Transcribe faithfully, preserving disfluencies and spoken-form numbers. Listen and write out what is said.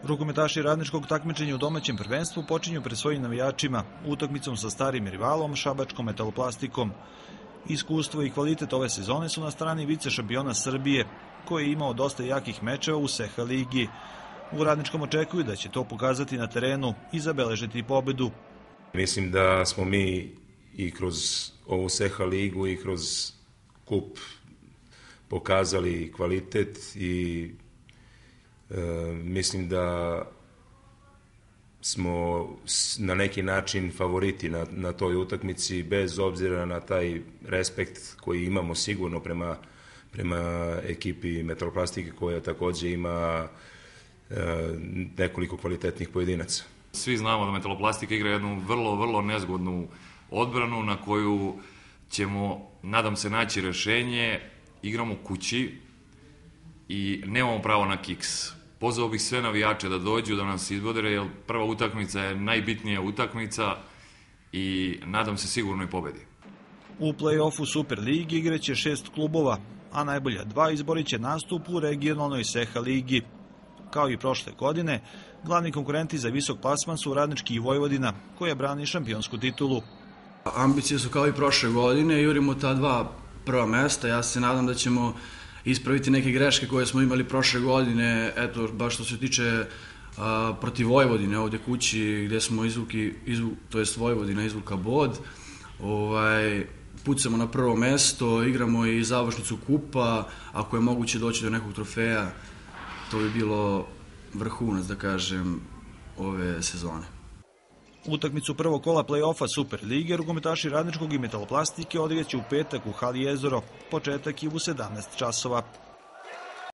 Rukometaši Radničkog takmičenja u domaćem prvenstvu počinju pred svojim navijačima, utakmicom sa starim rivalom, šabačkom Metaloplastikom. Iskustvo i kvalitet ove sezone su na strani vice šampiona Srbije, koji je imao dosta jakih mečeva u SEHA ligi. U Radničkom očekuju da će to pokazati na terenu i zabeležiti pobedu. Mislim da smo mi i kroz ovu SEHA ligu i kroz kup pokazali kvalitet i e, mislim da smo na neki način favoriti na, na toj utakmici, bez obzira na taj respekt koji imamo sigurno prema, prema ekipi Metaloplastike, koja takođe ima e, nekoliko kvalitetnih pojedinaca. Svi znamo da Metaloplastika igra jednu vrlo, vrlo nezgodnu odbranu na koju ćemo, nadam se, naći rešenje. Igramo kući i nemamo pravo na kiks. Pozvao bih sve navijače da dođu, da nas izbodere, jer prva utakmica je najbitnija utakmica i nadam se sigurnoj pobedi. U play-offu Super ligi igraće šest klubova, a najbolja dva izborit će nastup u regionalnoj SEHA ligi. Kao i prošle godine, glavni konkurenti za visok plasman su Radnički i Vojvodina, koja brani šampionsku titulu. Ambicije su kao i prošle godine, jurimo ta dva prva mesta. Ja se nadam da ćemo ispraviti neke greške koje smo imali prošle godine, eto, baš što se tiče a, protiv Vojvodine ovde kući, gde smo izvuki, izvu, to jest Vojvodina izvuka bod. Ovaj, pucamo na prvo mesto, igramo i završnicu kupa, ako je moguće doći do nekog trofeja, to bi bilo vrhunac, da kažem, ove sezone. Utakmicu prvog kola play-offa Super lige rukometaši Radničkog i Metaloplastike odigraće u petak u hali Jezero. Početak je u sedamnaest časova.